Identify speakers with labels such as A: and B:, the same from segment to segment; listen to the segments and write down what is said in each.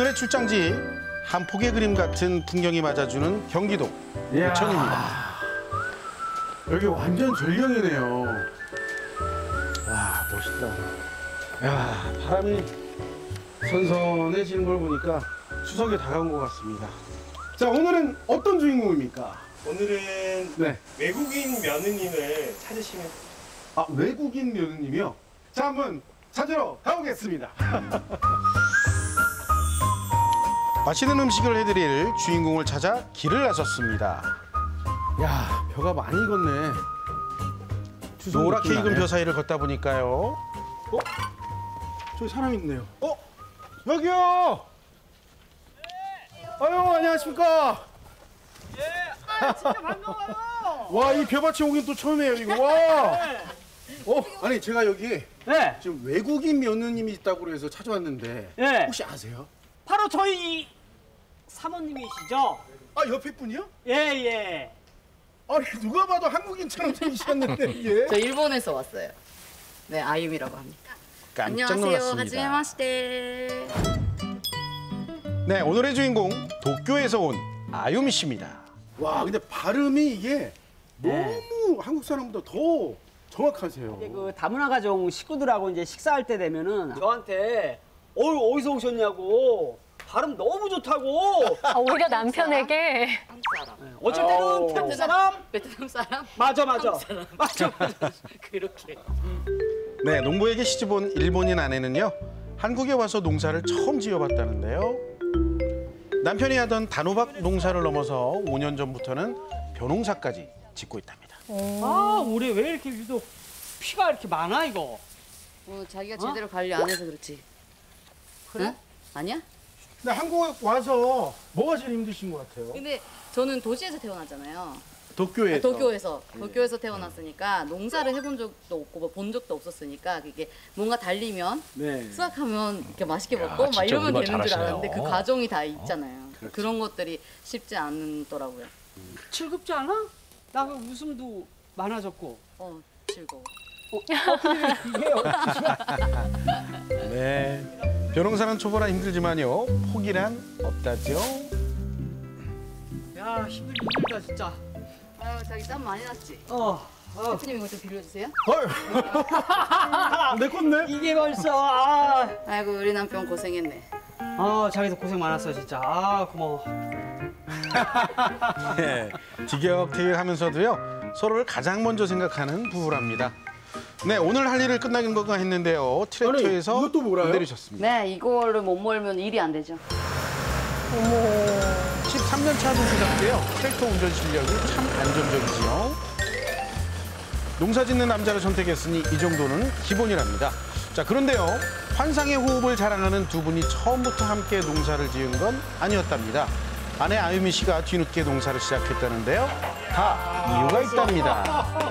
A: 오늘의 출장지, 한 폭의 그림 같은 풍경이 맞아주는 경기도 부천입니다.
B: 여기 완전 절경이네요. 와, 멋있다. 야, 바람이 선선해지는 걸 보니까 추석에 다가온 것 같습니다. 자, 오늘은 어떤 주인공입니까?
C: 오늘은
B: 네.
C: 외국인 며느님을 찾으시면
B: 아, 외국인 며느님이요? 자, 한번 찾으러 가보겠습니다.
A: 맛있는 음식을 해드릴 주인공을 찾아 길을 나섰습니다.
B: 야, 벼가 많이 익었네.
A: 노랗게 익은 벼
B: 벼
A: 사이를 걷다 보니까요.
B: 저기 사람 있네요. 여기요! 아유, 안녕하십니까?
D: 진짜 반가워요.
B: 와, 이 벼밭에 오긴 또 처음이에요, 이거. 와! 아니, 제가 여기
D: 네,
B: 지금 외국인 며느님이 있다고 그래서 찾아왔는데
D: 네.
B: 혹시 아세요?
D: 바로 저희 사모님이시죠?
B: 아, 옆에 분이요?
D: 예, 예.
B: 아니, 누가 봐도 한국인처럼 생기셨는데, 이게.
E: 저 일본에서 왔어요. 네, 아유미라고 합니다.
A: 깜짝
E: 안녕하세요.
A: 놀랐습니다.
E: 하지메마시테.
A: 네, 오늘의 주인공 도쿄에서 온 아유미 씨입니다.
B: 와, 근데 발음이 이게 너무 한국 사람보다 더 정확하세요.
D: 이제 그 다문화 가정 식구들하고 이제 식사할 때 되면은 저한테 어디서 오셨냐고 발음 너무 좋다고.
F: 오히려 남편에게.
E: 한국 사람.
D: 어쩔 때는 태국 사람.
E: 베트남 사람?
D: 맞아.
E: 한국 사람.
D: 맞아.
E: 그렇게.
A: 네, 농부에게 시집온 일본인 아내는요, 한국에 와서 농사를 처음 지어봤다는데요. 남편이 하던 단호박 농사를 넘어서 5년 전부터는 벼농사까지 짓고 있답니다.
D: 아, 올해 왜 이렇게 유독 피가 이렇게 많아 이거?
E: 자기가 제대로 관리 안 해서 그렇지.
D: 그래?
E: 응? 아니야?
B: 근데 한국에 와서 뭐가 제일 힘드신 것 같아요?
E: 근데 저는 도시에서 태어났잖아요.
B: 도쿄에서.
E: 도쿄에서 태어났으니까 농사를 해본 적도 없고 뭐 본 적도 없었으니까 그게 뭔가 달리면
B: 네.
E: 수확하면 이렇게 맛있게 먹고 막 이러면 되는 줄 알았는데 그 과정이 다 있잖아요.
B: 그렇지.
E: 그런 것들이 쉽지 않더라고요.
D: 즐겁지 않아? 나 그 웃음도 많아졌고.
E: 즐거워.
A: 네, 벼농사는 초보라 힘들지만요, 포기란 없다죠.
D: 야, 힘들다 진짜.
E: 아유, 자기 땀 많이 났지?
D: 어.
E: 대표님 이거 좀 빌려주세요.
B: 내 건데?
D: 이게 벌써
E: 아이고, 우리 남편 고생했네.
D: 자기도 고생 많았어 진짜. 고마워.
A: 네, 티격태격하면서도요, 서로를 가장 먼저 생각하는 부부랍니다. 네, 오늘 할 일을 끝나긴 건가 했는데요, 트랙터에서
B: 아니, 이것도 몰아요?
A: 내리셨습니다.
E: 네, 이거를 못 몰면 일이 안 되죠.
A: 13년 차 농부답게요, 트랙터 운전 실력이 참 안정적이지요. 농사 짓는 남자를 선택했으니 이 정도는 기본이랍니다. 자, 그런데요, 환상의 호흡을 자랑하는 두 분이 처음부터 함께 농사를 지은 건 아니었답니다. 아내 아유미 씨가 뒤늦게 농사를 시작했다는데요, 다 이유가 있답니다.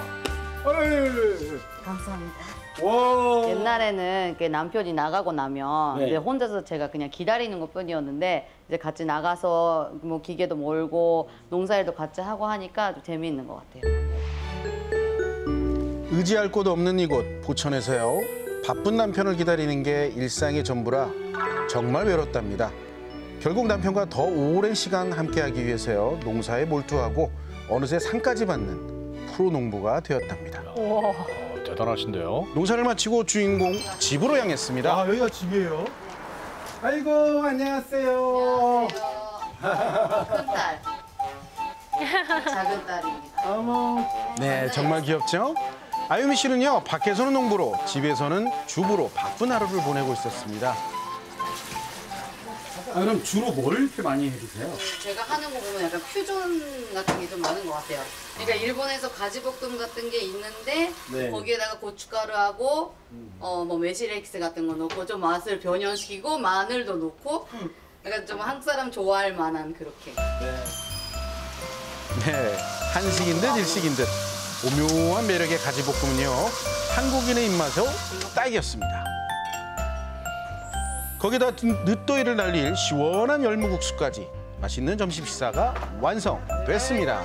E: 감사합니다.
B: 와.
E: 옛날에는 남편이 나가고 나면
B: 네.
E: 이제 혼자서 제가 그냥 기다리는 것뿐이었는데 이제 같이 나가서 뭐 기계도 몰고 농사일도 같이 하고 하니까 좀 재미있는 것 같아요.
A: 의지할 곳 없는 이곳 부천에서요, 바쁜 남편을 기다리는 게 일상의 전부라 정말 외롭답니다. 결국 남편과 더 오랜 시간 함께하기 위해서요, 농사에 몰두하고 어느새 상까지 받는 프로 농부가 되었답니다.
G: 대단하신데요.
A: 농사를 마치고 주인공 집으로 향했습니다.
B: 아, 여기가 집이에요? 아이고, 안녕하세요.
E: 큰딸. 작은 딸입니다.
B: 어머.
A: 네, 정말 귀엽죠? 아유미 씨는요, 밖에서는 농부로, 집에서는 주부로 바쁜 하루를 보내고 있었습니다.
B: 아, 그럼 주로 뭘 이렇게 많이 해주세요?
E: 제가 하는 거 보면 약간 퓨전 같은 게 좀 많은 것 같아요. 그러니까 일본에서 가지볶음 같은 게 있는데
B: 네.
E: 거기에다가 고춧가루하고 뭐 매실액스 같은 거 넣고 좀 맛을 변형시키고 마늘도 넣고 약간 좀 한국 사람 좋아할 만한 그렇게.
A: 네, 한식인 듯 일식인 듯 오묘한 매력의 가지볶음은요, 한국인의 입맛에 딱이었습니다. 거기다 늦더위를 날릴 시원한 열무국수까지 맛있는 점심 식사가 완성됐습니다.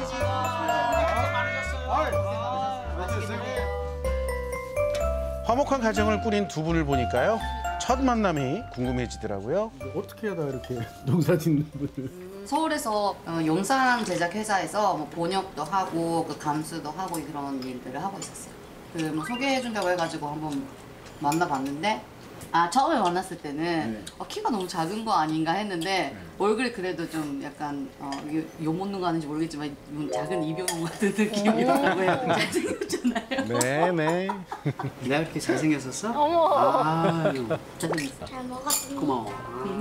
A: 화목한 가정을 꾸린 두 분을 보니까요, 첫 만남이 궁금해지더라고요.
B: 어떻게 하다 이렇게 농사 짓는 분을.
E: 서울에서 영상 제작 회사에서 뭐 번역도 하고 그 감수도 하고 그런 일들을 하고 있었어요. 그 뭐 소개해준다고 해가지고 한번 만나봤는데 처음에 만났을 때는 키가 너무 작은 거 아닌가 했는데 얼굴이 그래도 좀 약간 욕 먹는 거 하는지 모르겠지만 작은 이병헌 같은 느낌이더라고요. 잘생겼잖아요.
A: 네네.
D: 내가 그렇게 잘생겼었어?
F: 어머.
D: 아유,
E: 잘생겼어.
H: 잘 먹었습니다.
D: 고마워.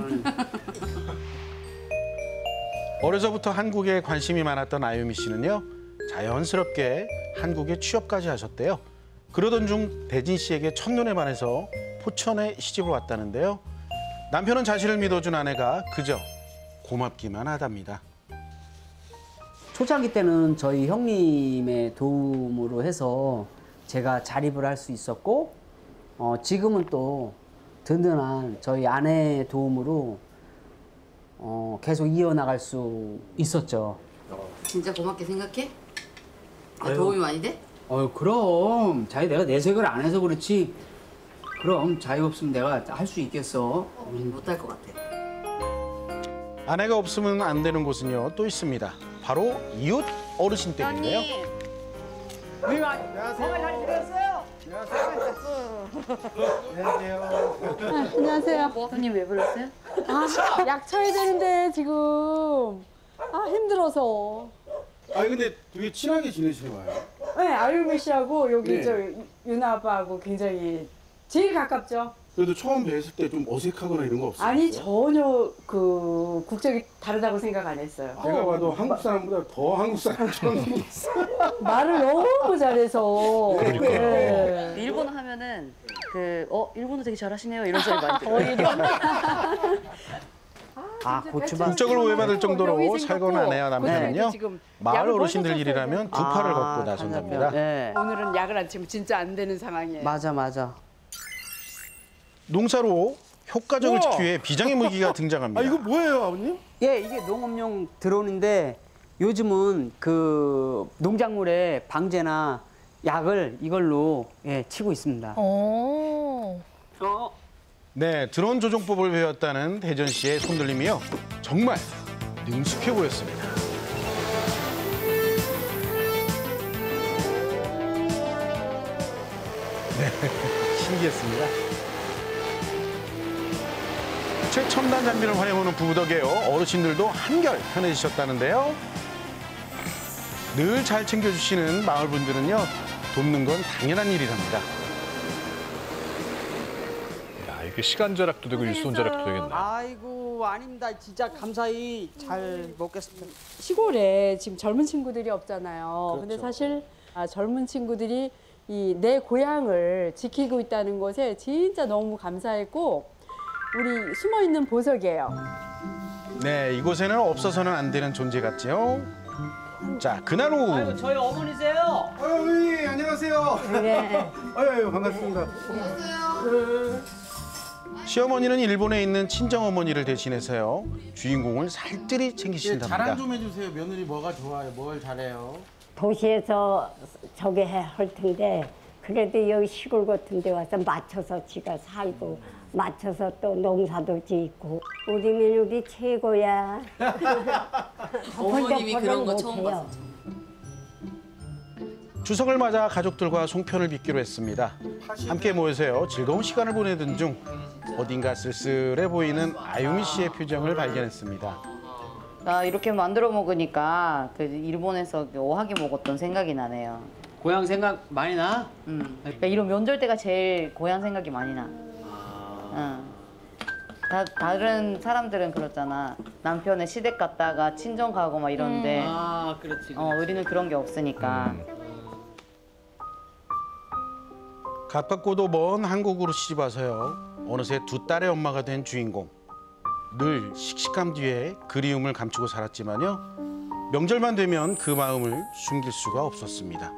A: 어려서부터 한국에 관심이 많았던 아유미 씨는요. 자연스럽게 한국에 취업까지 하셨대요. 그러던 중 대진 씨에게 첫눈에 반해서 포천에 시집을 왔다는데요. 남편은 자신을 믿어준 아내가 그저 고맙기만 하답니다.
D: 초창기 때는 저희 형님의 도움으로 해서 제가 자립을 할 수 있었고 지금은 또 든든한 저희 아내의 도움으로 계속 이어나갈 수 있었죠.
E: 진짜 고맙게 생각해? 도움이 많이 돼?
D: 그럼 자기 내가 내색을 안 해서 그렇지. 그럼 자기 없으면 내가 할 수 있겠어.
E: 못할 것 같아.
A: 아내가 없으면 안 되는 곳은요 또 있습니다. 바로 이웃 어르신 댁인데요.
I: 안녕하세요.
E: 형님 왜 불렀어요?
I: 약 쳐야 되는데 지금 힘들어서.
B: 근데 되게 친하게 지내시는 거예요?
I: 네, 아유미 씨하고 여기
B: 네.
I: 저 유나 아빠하고 굉장히 제일 가깝죠.
B: 그래도 처음 뵀을 때 좀 어색하거나 이런 거 없어요?
I: 아니 전혀 그 국적이 다르다고 생각 안 했어요.
B: 제가 봐도 한국 사람보다 더 한국 사람처럼 생겼어요.
I: 말을 너무 잘해서. 네.
J: 일본어 하면은 일본어 되게 잘하시네요 이런 소리 많이 들어요.
D: 고추밥.
A: 국적을 오해받을 정도로 살건 아내와 남편은요.
I: 지금
A: 마을
I: 약을
A: 어르신들
I: 벌써
A: 일이라면 두 팔을 걷고 나선답니다.
D: 네.
I: 오늘은 약을 안 치면 진짜 안 되는 상황이에요.
D: 맞아.
A: 농사로 효과적을
B: 우와.
A: 지키기 위해 비장의 무기가 등장합니다.
B: 이거 뭐예요, 아버님?
D: 예, 이게 농업용 드론인데 요즘은 그 농작물에 방제나 약을 이걸로 치고 있습니다.
F: 오.
A: 네, 드론 조종법을 배웠다는 대전 씨의 손들림이요. 정말 능숙해 보였습니다. 네, 신기했습니다. 최첨단 장비를 활용하는 부부 덕에요. 어르신들도 한결 편해지셨다는데요. 늘 잘 챙겨주시는 마을 분들은요. 돕는 건 당연한 일이랍니다.
G: 야, 이게 시간 절약도 되고 일손 절약도 되겠네.
D: 아이고, 아닙니다. 진짜 감사히 잘 먹겠습니다.
I: 시골에 지금 젊은 친구들이 없잖아요. 근데 사실 젊은 친구들이 이 내 고향을 지키고 있다는 것에 진짜 너무 감사했고 우리 숨어 있는 보석이에요.
A: 네, 이곳에는 없어서는 안 되는 존재 같지요. 자, 그날 오후.
D: 아이고, 저희 어머니세요?
B: 어머니, 안녕하세요.
I: 네.
B: 아유, 반갑습니다.
A: 시어머니는 일본에 있는 친정어머니를 대신해서요. 주인공을 살뜰히 챙기신답니다.
B: 자랑 좀 해주세요. 며느리 뭐가 좋아요? 뭘 잘해요?
H: 도시에서 저기 할 텐데 그래도 여기 시골 같은 데 와서 맞춰서 지가 살고 맞춰서 또 농사도 짓고 우리 며느리 최고야.
E: 어머님이 그런 거 처음
H: 못해요.
E: 봤어.
A: 추석을 맞아 가족들과 송편을 빚기로 했습니다. 함께 모여서요. 즐거운 시간을 보내던 중 어딘가 쓸쓸해 보이는 아유미 씨의 표정을 발견했습니다.
J: 나 이렇게 만들어 먹으니까 그 일본에서 오하기 먹었던 생각이 나네요.
D: 고향 생각 많이 나?
J: 그러니까 이런 명절 때가 제일 고향 생각이 많이 나. 다른 사람들은 그렇잖아. 남편의 시댁 갔다가 친정 가고 막 이러는데
D: 그렇지.
J: 우리는 그런 게 없으니까.
A: 가깝고도 먼 한국으로 시집 와서요. 어느새 두 딸의 엄마가 된 주인공. 늘 씩씩함 뒤에 그리움을 감추고 살았지만요. 명절만 되면 그 마음을 숨길 수가 없었습니다.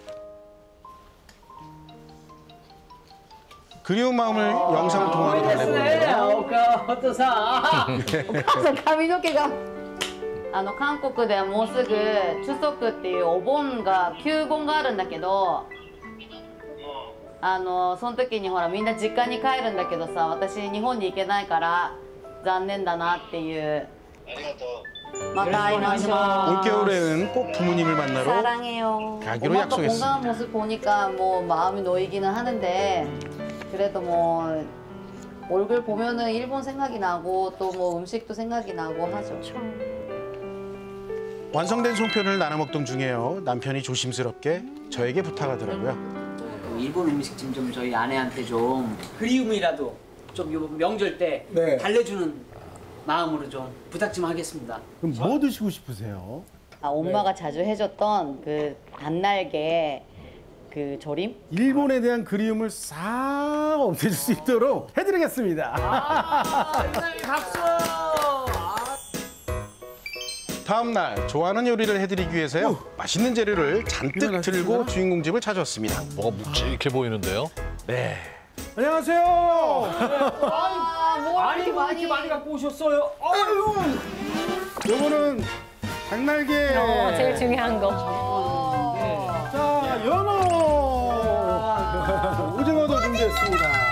A: 그리운 마음을 영상 통화로 달래보는데요.
D: 어떠사?
J: 髪の毛が韓国ではもうすぐchuseokっていうお盆が旧盆があるんだけどその時にほらみんな実家に帰るんだけどさ、私日本に行けないから残念だなっていう。ありがとう。また会いましょう。
A: 올겨울에는 꼭 부모님을 만나러
J: 사랑해요.
A: 가기로
J: 엄마가
A: 약속했습니다.
J: 건강한 모습 보니까 뭐 마음이 놓이기는 하는데 그래도 뭐 얼굴 보면은 일본 생각이 나고 또 뭐 음식도 생각이 나고 하죠.
A: 완성된 송편을 나눠 먹던 중에요. 남편이 조심스럽게 저에게 부탁하더라고요.
D: 일본 음식점 좀 저희 아내한테 좀 그리움이라도 좀 요 명절 때
B: 네.
D: 달래주는 마음으로 좀 부탁 좀 하겠습니다.
B: 그럼 뭐 드시고 싶으세요?
J: 엄마가 자주 해줬던 그 단날개 그 조림?
B: 일본에 대한 그리움을 싹 없애줄 수 있도록 해드리겠습니다.
A: 다음 날 좋아하는 요리를 해드리기 위해서요. 맛있는 재료를 잔뜩 들고 주인공 집을 찾아왔습니다.
G: 뭐가 묵직해 보이는데요?
A: 네.
B: 안녕하세요.
D: 아니 뭐 이렇게 많이 갖고 오셨어요?
B: 요거는 닭날개.
F: 제일 중요한 거.
B: 자, 연어. 오징어도 준비했습니다.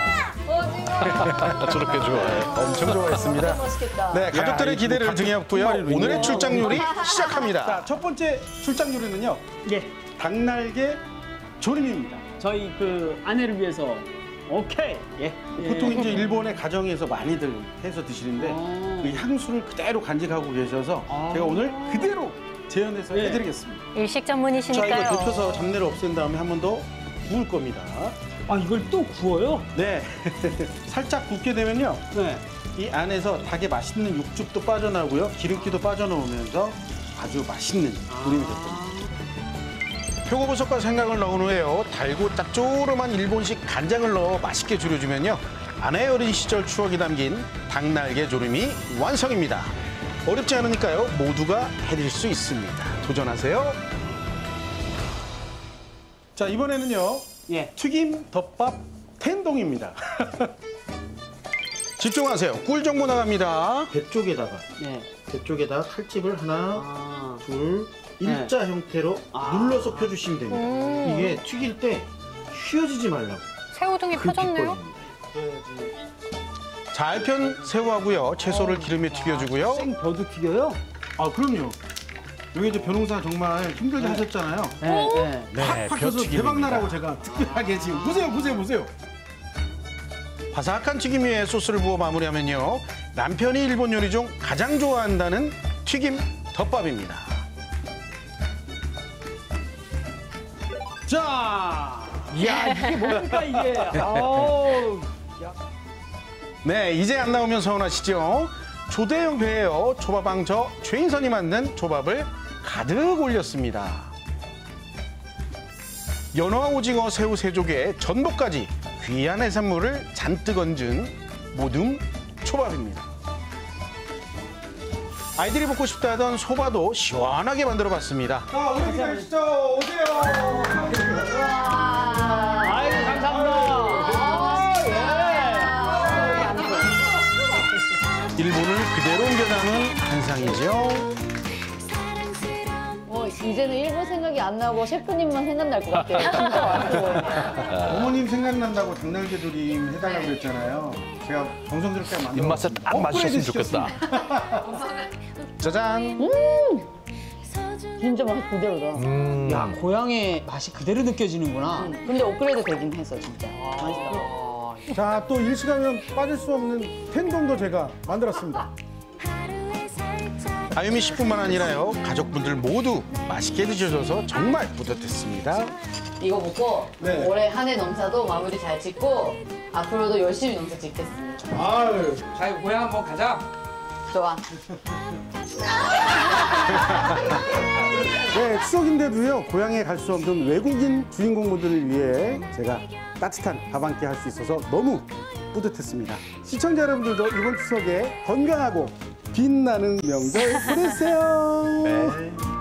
G: 저렇게 좋아해.
A: 엄청 좋아했습니다. 네, 가족들의 기대를 등에 업고요. 오늘의 출장 요리 시작합니다.
B: 자, 첫 번째 출장 요리는요.
D: 예,
B: 닭날개 조림입니다.
D: 저희 그 아내를 위해서 오케이. 예.
B: 보통 이제 일본의 가정에서 많이들 해서 드시는데 그 향수를 그대로 간직하고 계셔서 제가 오늘 그대로 재현해서 해드리겠습니다.
F: 일식
A: 자,
F: 전문이시니까요.
A: 이거 데펴서 잡내를 없앤 다음에 한 번 더 구울 겁니다.
D: 아 이걸 또 구워요?
A: 네. 살짝 굽게 되면요.
D: 네.
A: 이 안에서 닭의 맛있는 육즙도 빠져나오고요. 기름기도 빠져나오면서 아주 맛있는 조림이 될 겁니다. 표고버섯과 생강을 넣은 후에요. 달고 짭조름한 일본식 간장을 넣어 맛있게 졸여주면요. 아내의 어린 시절 추억이 담긴 닭날개 조림이 완성입니다. 어렵지 않으니까요. 모두가 해드릴 수 있습니다. 도전하세요. 자, 이번에는요.
D: 예.
A: 튀김 덮밥 텐동입니다. 집중하세요. 꿀 정보 나갑니다. 배 쪽에다가
D: 네.
A: 배 쪽에다가 칼집을 하나, 둘, 일자 형태로 눌러서 펴주시면 됩니다. 이게 튀길 때 휘어지지 말라고.
F: 새우등이 펴졌네요.
A: 잘 편 새우하고요. 채소를 기름에 튀겨주고요.
B: 생벼도 튀겨요?
A: 아, 그럼요. 여기 이제 변호사 정말 힘들게 하셨잖아요.
D: 네.
A: 네,
B: 팍 해서 대박 나라고 제가 특별하게 지금 보세요.
A: 바삭한 튀김 위에 소스를 부어 마무리하면요. 남편이 일본 요리 중 가장 좋아한다는 튀김 덮밥입니다.
B: 자,
D: 야 이게 뭡니까 이게? 아우.
A: 네, 이제 안 나오면 서운하시죠? 조대형 배에요. 초밥왕 저 최인선이 만든 초밥을 가득 올렸습니다. 연어와 오징어, 새우, 새조개, 전복까지 귀한 해산물을 잔뜩 얹은 모둠 초밥입니다. 아이들이 먹고 싶다 하던 소바도 시원하게 만들어봤습니다.
B: 자, 오래 기다리시죠. 오세요.
D: 아이고 감사합니다.
A: 일본을 그대로 옮겨 담은 한상이죠.
J: 이제는 일본 생각이 안 나고 셰프님만 생각날 것 같아요. 진짜 맛있어 보여요.
B: 어머님 생각난다고 닭날개 조림 해달라고 그랬잖아요. 제가 정성스럽게 만들어.
G: 입맛에 딱 맞으셨으면 좋겠다.
A: 짜잔!
J: 진짜 맛 그대로다.
D: 야 고향의 맛이 그대로 느껴지는구나.
J: 근데 업그레이드 되긴 했어 진짜. 맛있다.
B: 자, 또 일식하면 빠질 수 없는 텐동도 제가 만들었습니다.
A: 아유미 씨뿐만 아니라요. 가족분들 모두 맛있게 드셔줘서 정말 뿌듯했습니다.
J: 이거 먹고
B: 네.
J: 올해 한 해 농사도 마무리 잘 짓고 앞으로도 열심히 농사 짓겠습니다.
B: 아유,
D: 자 이거 고향 한번 가자.
J: 좋아.
B: 네, 추석인데도요. 고향에 갈 수 없는 외국인 주인공분들을 위해 제가 따뜻한 밥 한 끼 할 수 있어서 너무 뿌듯했습니다. 시청자 여러분들도 이번 추석에 건강하고 빛나는 명절 보내세요.
A: 네.